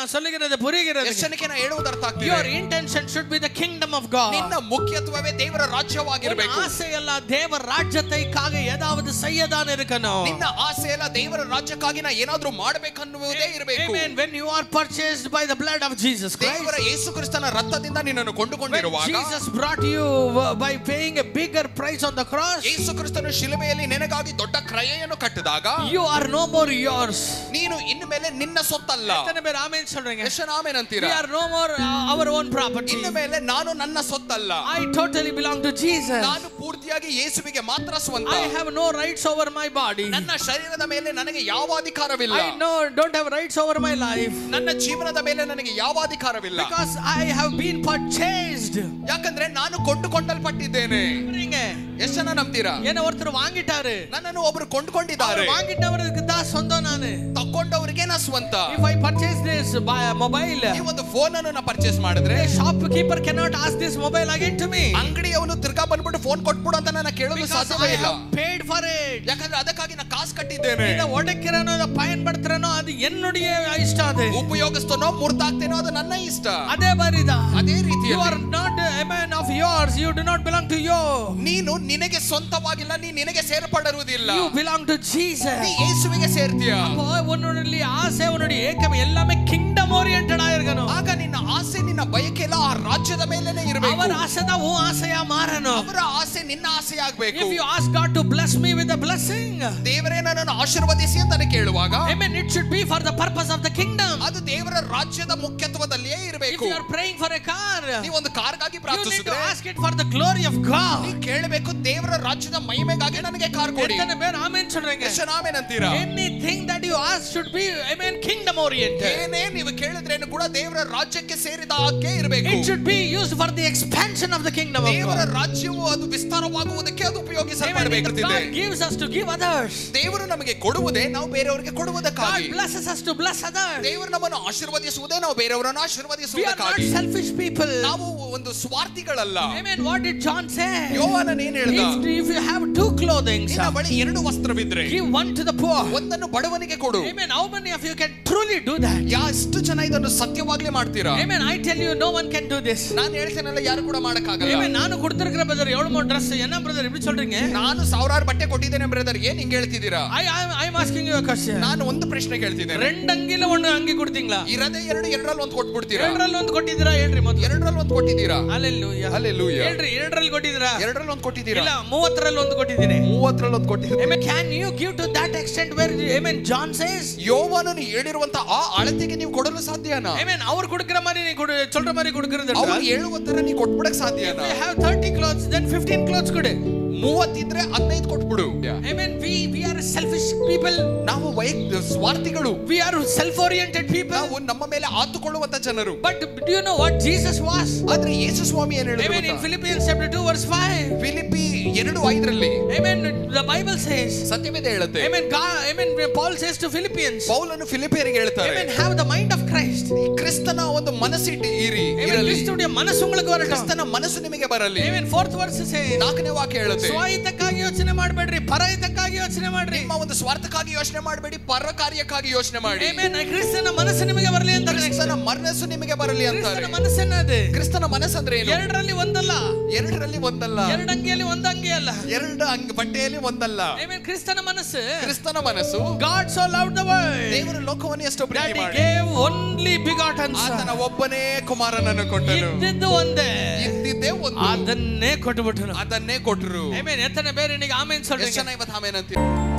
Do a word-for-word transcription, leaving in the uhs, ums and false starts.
நான் சொல்லுகிறது புரிகிறது ಎಷ್ಟು ಜನಕ್ಕೆ ನಾನು ಹೇಳುವುದು ಅರ್ಥ ಆಗ್ತಿದೆ your intention should be the kingdom of God ನಿನ್ನ ಮುಖ್ಯತ್ವವೇ ದೇವರ ರಾಜ್ಯವಾಗಿರಬೇಕು ಆಸೆ ಎಲ್ಲ ದೇವರ ರಾಜ್ಯಕ್ಕಾಗಿ ಏನಾದರೂ செய்யதான் இருக்கணும் ನಿನ್ನ ಆಸೆ ಎಲ್ಲ ದೇವರ ರಾಜ್ಯಕ್ಕಾಗಿ ನಾನು ಏನಾದರೂ ಮಾಡಬೇಕನ್ನುವುದೇ ಇರಬೇಕು amen when you are purchased by the blood of Jesus Christ ದೇವರ ಯೇಸು ಕ್ರಿಸ್ತನ ರಕ್ತದಿಂದ ನಿನ್ನನ್ನು ಕೊಂಡುಕೊಂಡಿರುವಾಗ Jesus brought you by paying a bigger price on the cross ಯೇಸು ಕ್ರಿಸ್ತನು ಶಿಲುಬೆಯಲ್ಲಿ ನಿನಗಾಗಿ ದೊಡ್ಡ ಕ್ರಯವನ್ನು ಕಟ್ಟಿದಾಗ you are no more yours ನೀನು ಇನ್ನು ಮೇಲೆ ನಿನ್ನ ಸೊತ್ತಲ್ಲ ಎಷ್ಟನೇ ಬೇರೆ ಆಮೆನ್ சொல்றீங்க ಎಷ್ಟು ಆಮೆನ್ ಅಂತೀರಾ we are no more our own property ಇನ್ನು ಮೇಲೆ ನಾನು ನನ್ನ ಸೊತ್ತಲ್ಲ I totally belong to Jesus ನಾನು ಪೂರ್ತಿಯಾಗಿ ಯೇಸುವಿಗೆ ಮಾತ್ರ ಸ್ವಂತ I have no rights over my body ನನ್ನ ಶರೀರದ ಮೇಲೆ ನನಗೆ ಯಾವ ಅಧಿಕಾರವಿಲ್ಲ I no don't have rights over my life ನನ್ನ ಜೀವನದ ಮೇಲೆ ನನಗೆ ಯಾವ ಅಧಿಕಾರವಿಲ್ಲ because I have been purchased ಯಾಕಂದ್ರೆ ನಾನು ಕೊಂಡುಕೊಳ್ಳಲ್ಪಟ್ಟಿದ್ದೇನೆ ಎಷ್ಟು ಜನ ನಂಬ್ತೀರಾ ಏನೋ ಒರ್ತರು ವಾಂಗಿಟ್ಟಾರೆ ನನ್ನನ್ನು ಒಬ್ಬರು ಕೊಂಡುಕೊಂಡಿದ್ದಾರೆ ವಾಂಗಿಟ್ಟವರಿಗೆ ದಾ ಸ್ವಂತ ನಾನು ತಕೊಂಡವರಿಗೆ ನಾ ಸ್ವಂತ if I purchase this by a mobile ಈ ಒಂದು ಫೋನ್ ಅನ್ನು ನಾ ಪರ್ಚೇಸ್ ಮಾಡಿದ್ರೆ shopkeeper cannot ask this mobile again to me ಅಂಗಡಿಯವನು ತಿರ್ಗಾ ಬಂದ್ಬಿಟ್ಟು ಫೋನ್ ಕೊಟ್ಬಿಡು ಅಂತ ನಾನು ಕೇಳಲು ಸಾಧ್ಯವೇ ಇಲ್ಲ paid for it ಯಾಕಂದ್ರೆ ಅದಕ್ಕಾಗಿ ನಾನು ಕಾಸು ಕಟ್ಟಿದ್ದೇನೆ ಇದ ಒಡಕಿರನೋ ಪಯನ್ ಬಡ್ತಿರನೋ ಅದು ಎನ್ನುಡಿಯ ಇಷ್ಟ ಅದು ಉಪಯೋಗಿಸ್ತನೋ ಮುರ್ದಾಗ್ತೇನೋ ಅದು ನನ್ನ ಇಷ್ಟ ಅದೇ ಬರಿದ ಅದೇ ರೀತಿ you are not a man of yours you do not belong to you ನೀನು ನಿನಗೆ ಸ್ವಂತವಾಗಿಲ್ಲ ನೀ ನಿನಗೆ ಸೇರ್ಪಡಿರುವುದಿಲ್ಲ you belong to Jesus ನೀ ಯೇಸುವಿಗೆ ಸೇರ್ತೀಯ அப்போ உன்னுடைய ஆசை உன்னுடைய ஏக்கம் எல்லாமே kingdom oriented ஆயிருக்கணும் ಆಗ ನಿನ್ನ ಆಸೆ ನಿನ್ನ ಬಯಕೆ ಎಲ್ಲ ಆ ರಾಜ್ಯದ ಮೇಲೇನೆ ಇರಬೇಕು ಅವರ ಆಸೆದ ಓ ಆಸೆಯ ಮಾರನು ಅವರ ಆಸೆ ನಿನ್ನ ಆಸೆ ಆಗಬೇಕು if you ask God to bless me with a blessing ದೇವರೇ ನನ್ನನ್ನು ಆಶೀರ್ವದಿಸಿ ಅಂತ ಕೇಳುವಾಗ amen it should be for the purpose of the kingdom ಅದು ದೇವರ ರಾಜ್ಯದ ಮುಖ್ಯತ್ವದಲ್ಲಿಯೇ ಇರಬೇಕು if you are praying for a car ನೀವು ಒಂದು ಕಾರ್ಗಾಗಿ you need to ಪ್ರಾರ್ಥಿಸಿದ್ರೆ ask it for the glory of God ನೀ ಕೇಳಬೇಕು ದೇವರ ರಾಜ್ಯದ ಮಹಿಮೆಗಾಗಿ ನನಗೆ ಕಾರ್ ಕೊಡಿ ಎತ್ತನೆ ಬೇರೆ ಆಮೆನ್ சொல்றீங்க ಎಷ್ಟು ಆಮೆನ್ ಅಂತೀರಾ anything that you ask should be amen kingdom oriented ಏನೇ ನೀವು ಕೇಳಿದ್ರೇನು ಕೂಡ ದೇವರ ರಾಜ್ಯಕ್ಕೆ ಸೇರಿದ ಹಾಗೆ ಇರಬೇಕು it should be used for the expansion of the kingdom of ದೇವರ God ರಾಜ್ಯವು ಅದು ವಿಸ್ತಾರವಾಗುವುದಕ್ಕೆ ಅದು ಉಪಯೋಗಿಸಲ್ಪಡಬೇಕು God gives us to give others ದೇವರು ನಮಗೆ ಕೊಡುವುದೇ ನಾವು ಬೇರೆಯವರಿಗೆ ಕೊಡುವುದಕ್ಕಾಗಿ God blesses us to bless others ದೇವರು ನಮ್ಮನ್ನು ಆಶೀರ್ವದಿಸುವುದೇ ನಾವು ಬೇರೆಯವರನ್ನು we are not ಆಶೀರ್ವದಿಸುವುದಕ್ಕಾಗಿ selfish people ನಾವು ಒಂದು ಸ್ವಾರ್ಥಿಗಳಲ್ಲ amen what did John say ಯೋಹಾನನು ಏನು ಹೇಳಿದ if, if you have two clothing ನಿನ್ನ ಬಳಿ ಎರಡು ವಸ್ತ್ರವಿದ್ರೆ give one to the poor ಒಂದನ್ನು ಬಡವನಿಗೆ ಕೊಡು amen how many of you can truly do that ಎಷ್ಟು ಜನ ಇದನ್ನು ಸತ್ಯವಾಗ್ಲೇ ಮಾಡ್ತೀರಾ amen I tell you no one can do this ನಾನು ಹೇಳ್ತೇನಲ್ಲ ಯಾರು ಕೂಡ ಮಾಡಕ್ಕಾಗಲ್ಲ amen ನಾನು கொடுத்திருக்கிற brother ಏಳು ಮೂರು dress என்ன brother இப்படி சொல்றீங்க ನಾನು ಸಾವಿರಾರು ಬಟ್ಟೆ ಕೊಟ್ಟಿದ್ದೇನೆ ಬ್ರದರ್ ಏನ್ ಹಿಂಗ್ ಹೇಳ್ತಿದ್ದೀರಾ I I am asking you a question ನಾನು ಒಂದು ಪ್ರಶ್ನೆ ಕೇಳ್ತಿದ್ದೇನೆ ரெண்டு ಅಂಗಿல ಒಂದು ಅಂಗಿ ಕೊಡ್ತೀங்களா ಇರದೇ ಎರಡು ಎರಡರಲ್ಲಿ ಒಂದು ಕೊಟ್ಬಿಡ್ತೀರಾ ಎರಡರಲ್ಲಿ ಒಂದು ಕೊಟ್ಟಿದ್ದೀರಾ ಹೇಳ್ರಿ ಮೊದಲು ಎರಡರಲ್ಲಿ ಒಂದು ಕೊಟ್ಟಿದ್ದೀರಾ ಹalleluya ಹalleluya ಹೇಳ್ರಿ ಎರಡರಲ್ಲಿ ಕೊಟ್ಟಿದ್ದೀರಾ ಎರಡರಲ್ಲಿ ಒಂದು ಕೊಟ್ಟಿದ್ದೀರಾ ಇಲ್ಲ ಮೂವತ್ತರಲ್ಲಿ ಒಂದು ಕೊಟ್ಟಿದ್ದೀನಿ ಮೂವತ್ತರಲ್ಲಿ ಒಂದು ಕೊಟ್ಟಿದ್ದೀನಿ amen can you give to that extent where amen John says ಯೋಹಾನನು ಹೇಳಿರುವಂತ ಆ ಅಳತೆಗೆ ನೀವು ಕೊಡಲು ಸಾಧ್ಯನಾ amen ಅವರು கொடுக்கிற மாதிரி நீ கொடு சொல்ற மாதிரி கொடுக்கிறது ಅವರು ಹೇಳುವ ತರ ನೀವು ಕೊಟ್ಬಿಡಕ್ಕೆ ಸಾಧ್ಯನಾ you have thirty clothes then fifteen clothes ಕೊಡು ಮೂವತ್ತಿದ್ರೆ ಹದಿನೈದು ಕೊಟ್ಬಿಡು amen we we are selfish people ನಾವು ವೈಯಕ್ತಿಕ ಸ್ವಾರ್ಥಿಗಳು we are self oriented people ನಾವು ನಮ್ಮ ಮೇಲೆ ಆತುಕೊಳ್ಳುವಂತ ಜನರು but do you know what Jesus was ಆದ್ರೆ ಯೇಸು ಸ್ವಾಮಿ ಏನು ಹೇಳಿದ್ರು amen in Philippians chapter two verse five Philippi ಎರಡು ಐದರಲ್ಲಿ amen the Bible says ಸತ್ಯವೇದ ಹೇಳುತ್ತೆ amen God amen Paul says to Philippians ಪೌಲನು ಫಿಲಿಪ್ಪಿಯರಿಗೆ ಹೇಳ್ತಾರೆ amen have the mind of Christ ಕ್ರಿಸ್ತನ ಒಂದು ಮನಸ್ಸಿಟ್ಟು ಇರಿ amen ಕ್ರಿಸ್ತುடைய ಮನಸ್ಸು உங்களுக்கு வரட்டும் ಕ್ರಿಸ್ತನ ಮನಸ್ಸು ನಿಮಗೆ ಬರಲಿ amen fourth verse says ನಾಲ್ಕನೇ ವಾಕ್ಯ ಹೇಳುತ್ತೆ ಸ್ವಹಿತಕ್ಕಾಗಿ ಯೋಚನೆ ಮಾಡಬೇಡ್ರಿ ಪರಹಿತಕ್ಕಾಗಿ ಯೋಚನೆ ಮಾಡ್ರಿ ನಿಮ್ಮ ಒಂದು ಸ್ವಾರ್ಥಕ್ಕಾಗಿ ಯೋಚನೆ ಮಾಡಬೇಡಿ ಪರ ಕಾರ್ಯಕ್ಕಾಗಿ ಯೋಚನೆ ಮಾಡಿ amen ಕ್ರಿಸ್ತನ ಮನಸ್ಸು ನಿಮಗೆ ಬರಲಿ ಅಂತ ಕ್ರಿಸ್ತನ ಮನಸ್ಸು ನಿಮಗೆ ಬರಲಿ ಅಂತಾರೆ ಕ್ರಿಸ್ತನ ಮನಸ್ಸೇನದು ಕ್ರಿಸ್ತನ ಮನಸ್ಸು ಅಂದ್ರೆ ಏನು ಎರಡರಲ್ಲಿ ಒಂದಲ್ಲ ಎರಡರಲ್ಲಿ ಒಂದಲ್ಲ ಎರಡು ಅಂಗಿಯಲ್ಲಿ ಒಂದು ಅಂಗಿ ಅಲ್ಲ ಎರಡು ಅಂಗ ಬಟ್ಟೆಯಲ್ಲಿ ಒಂದಲ್ಲ amen ಕ್ರಿಸ್ತನ ಮನಸ್ಸು ಕ್ರಿಸ್ತನ ಮನಸ್ಸು God so loved the world ದೇವರು ಲೋಕವನ್ನು ಎಷ್ಟು ಪ್ರೀತಿ that he ಮಾಡಿ gave only begotten son ಆತನ ಒಬ್ಬನೇ ಕುಮಾರನನ್ನು ಕೊಟ್ಟನು ಇದ್ದಿದ್ದು ಒಂದೇ ಇದ್ದಿದ್ದೇ ಒಂದು ಅದನ್ನೇ ಕೊಟ್ಟುಬಿಟ್ಟನು ಅದನ್ನೇ ಕೊಟ್ಟರು amen ಎತ್ತನೆ ಬೇರೆ ನಿಮಗೆ ಆಮೆನ್ ಎಷ್ಟು சொல்றீங்க ಜನ ಇವತ್ತು ಆಮೆನ್ ಅಂತೀರಿ